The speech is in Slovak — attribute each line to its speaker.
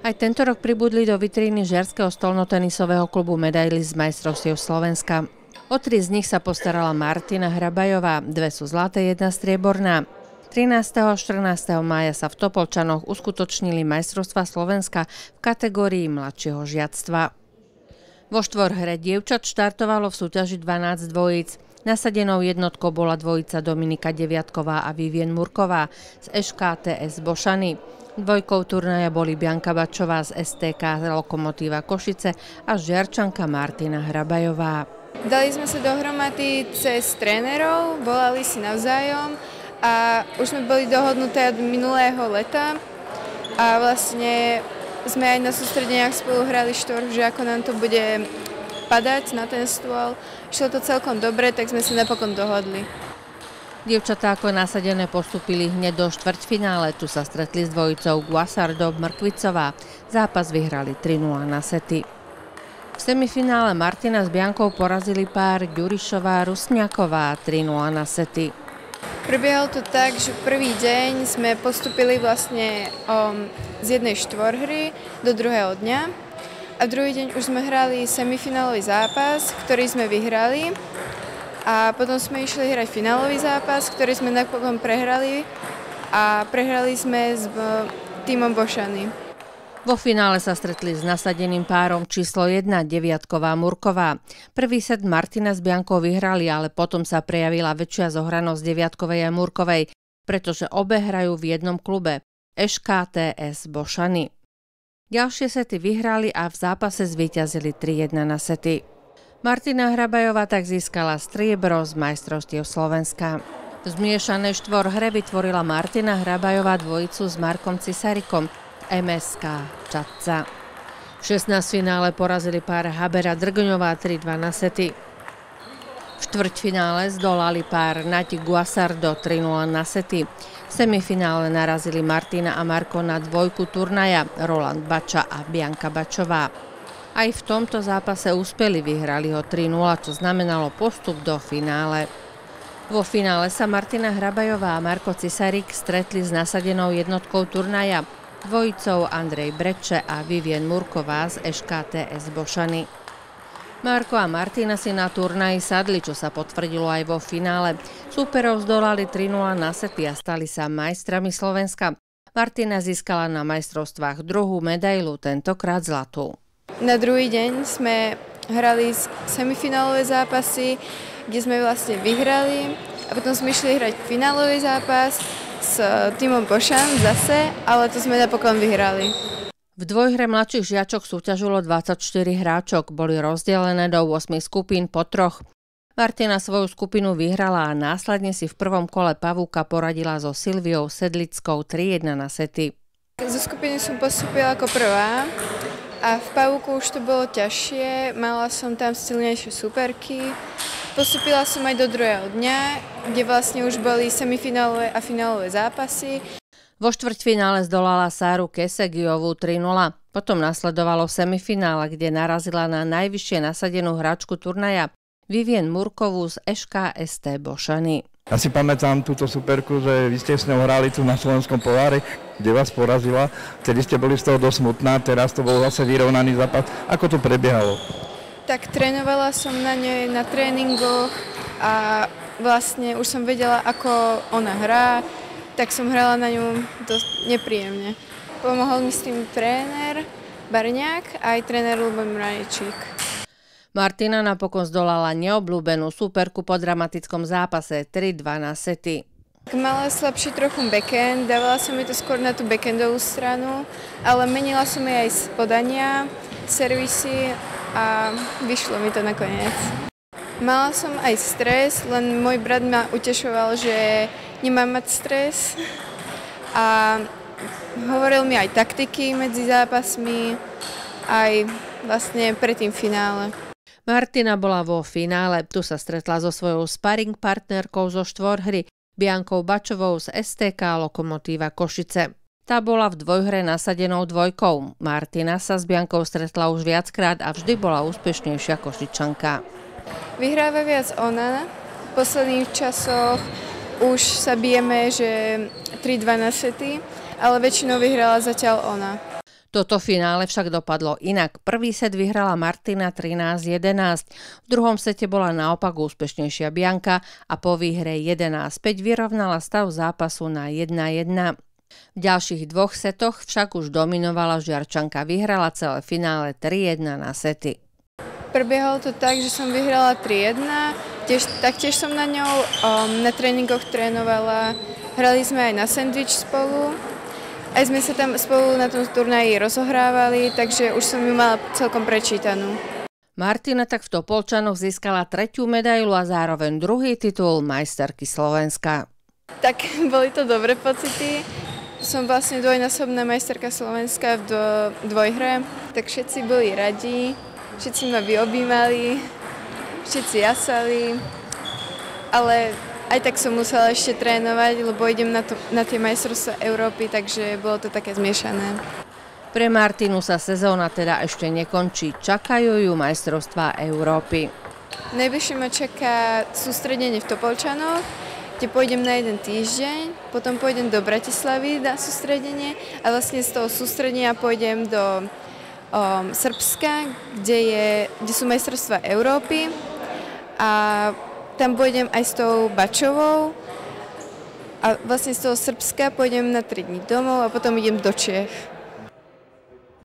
Speaker 1: Aj tento rok pribudli do vitríny Žiarskeho stolnotenisového klubu medaily z majstrovstiev Slovenska. O 3 z nich sa postarala Martina Hrabajová, 2 sú zlaté, 1 strieborná. 13. a 14. mája sa v Topolčanoch uskutočnili majstrovstvá Slovenska v kategórii mladšieho žiactva. Vo štvorhre dievčat štartovalo v súťaži 12 dvojíc. Nasadenou jednotkou bola dvojica Dominika Deviatková a Vivien Murková z ŠKTS Bošany. Dvojkou turnaja boli Bianka Bačová z STK Lokomotíva Košice a Žiarčanka Martina Hrabajová.
Speaker 2: Dali sme sa dohromady cez trénerov, volali si navzájom a už sme boli dohodnuté od minulého leta a vlastne sme aj na sústredeniach spolu hrali štvorh, že ako nám to bude padať na ten stôl. Šlo to celkom dobre, tak sme sa napokon dohodli.
Speaker 1: Dievčatá ako nasadené postúpili hneď do štvrťfinále. Tu sa stretli s dvojicou Guasardov-Mrkvicová. Zápas vyhrali 3-0 na sety. V semifinále Martina s Biankou porazili pár Ďurišová-Rusňaková 3-0 na sety.
Speaker 2: Prebiehalo to tak, že prvý deň sme postúpili vlastne z jednej štvorhry do druhého dňa. A druhý deň už sme hrali semifinálový zápas, ktorý sme vyhrali. A potom sme išli hrať finálový zápas, ktorý sme napokon prehrali a prehrali sme s tímom Bošany.
Speaker 1: Vo finále sa stretli s nasadeným párom číslo 1 Deviatková Murková. Prvý set Martina s Biankou vyhrali, ale potom sa prejavila väčšia zohranosť Deviatkovej a Murkovej, pretože obe hrajú v jednom klube ŠKTS Bošany. Ďalšie sety vyhrali a v zápase zvíťazili 3-1 na sety. Martina Hrabajová tak získala striebro z majstrovstiev Slovenska. V zmiešanej štvorhre vytvorila Martina Hrabajová dvojicu s Markom Cisarikom MSK Čadca. V 16-finále porazili pár Habera Drgňová 3-2 na sety. V štvrťfinále zdolali pár Nati Guasardo 3-0 na sety. V semifinále narazili Martina a Marko na dvojku turnaja Roland Bača a Bianka Bačová. Aj v tomto zápase úspeli, vyhrali ho 3-0, čo znamenalo postup do finále. Vo finále sa Martina Hrabajová a Marko Cisarik stretli s nasadenou jednotkou turnaja, dvojicou Andrej Breče a Vivien Murková z ŠKTS Bošany. Marko a Martina si na turnaji sadli, čo sa potvrdilo aj vo finále. Súperov zdolali 3-0 na sety a stali sa majstrami Slovenska. Martina získala na majstrovstvách druhú medailu, tentokrát zlatú.
Speaker 2: Na druhý deň sme hrali semifinálové zápasy, kde sme vlastne vyhrali a potom sme išli hrať finálový zápas s tímom Bošan zase, ale to sme napokon vyhrali.
Speaker 1: V dvojhre mladších žiačok súťažilo 24 hráčok, boli rozdelené do 8 skupín po 3. Martina svoju skupinu vyhrala a následne si v prvom kole pavúka poradila so Silviou Sedlickou 3-1 na sety.
Speaker 2: Zo skupiny som postúpila ako prvá. A v pavúku už to bolo ťažšie, mala som tam silnejšie superky. Postúpila som aj do druhého dňa, kde vlastne už boli semifinálové a finálové zápasy.
Speaker 1: Vo štvrťfinále zdolala Sáru Kesegiovú 3-0. Potom nasledovalo semifinále, kde narazila na najvyššie nasadenú hráčku turnaja Vivien Murkovú z ŠKST Bošany.
Speaker 3: Ja si pamätám túto superku, že vy ste s ňou hrali tu na Slovenskom pohári, kde vás porazila. Vtedy ste boli z toho dosť smutná, teraz to bol zase vyrovnaný zápas. Ako to prebiehalo?
Speaker 2: Tak trénovala som na nej na tréningoch a vlastne už som vedela, ako ona hrá, tak som hrala na ňu dosť nepríjemne. Pomohol mi s tým tréner Barňák a aj tréner Ľubomír Mraničík.
Speaker 1: Martina napokon zdolala neobľúbenú superku po dramatickom zápase 3-2 na sety.
Speaker 2: Mala slabší trochu backhand, dávala som mi to skôr na tú backhandovú stranu, ale menila som jej aj z podania, servisy a vyšlo mi to nakoniec. Mala som aj stres, len môj brat ma utešoval, že nemám mať stres a hovoril mi aj taktiky medzi zápasmi, aj vlastne pred tým finále.
Speaker 1: Martina bola vo finále. Tu sa stretla so svojou sparring partnerkou zo štvorhry Biankou Bačovou z STK Lokomotíva Košice. Tá bola v dvojhre nasadenou dvojkou. Martina sa s Biankou stretla už viackrát a vždy bola úspešnejšia Košičanka.
Speaker 2: Vyhráva viac ona. V posledných časoch už sa bijeme, že 3-2 na sety, ale väčšinou vyhrala zatiaľ ona.
Speaker 1: Toto finále však dopadlo inak. Prvý set vyhrala Martina 13-11. V druhom sete bola naopak úspešnejšia Bianka a po výhre 11-5 vyrovnala stav zápasu na 1-1. V ďalších dvoch setoch však už dominovala Žiarčanka. Vyhrala celé finále 3-1 na sety.
Speaker 2: Prebiehalo to tak, že som vyhrala 3-1. Taktiež som na ňou na tréningoch trénovala. Hrali sme aj na sandwich spolu. Aj sme sa tam spolu na tom turnaji rozohrávali, takže už som ju mala celkom prečítanú.
Speaker 1: Martina tak v Topolčanoch získala 3. medailu a zároveň druhý titul majsterky Slovenska.
Speaker 2: Tak boli to dobré pocity. Som vlastne dvojnásobná majsterka Slovenska v dvojhre, tak všetci boli radi, všetci ma vyobímali, všetci jasali, ale aj tak som musela ešte trénovať, lebo idem na tie majstrovstvá Európy, takže bolo to také zmiešané.
Speaker 1: Pre Martinu sa sezóna teda ešte nekončí. Čakajú ju majstrovstvá Európy.
Speaker 2: Najbližšie ma čaká sústredenie v Topolčanoch, kde pôjdem na 1 týždeň, potom pôjdem do Bratislavy na sústredenie a vlastne z toho sústredenia pôjdem do Srbska, kde sú majstrovstvá Európy a tam pôjdem aj s tou Bačovou a vlastne z toho Srbska pôjdem na 3 dní domov a potom idem do Čiech.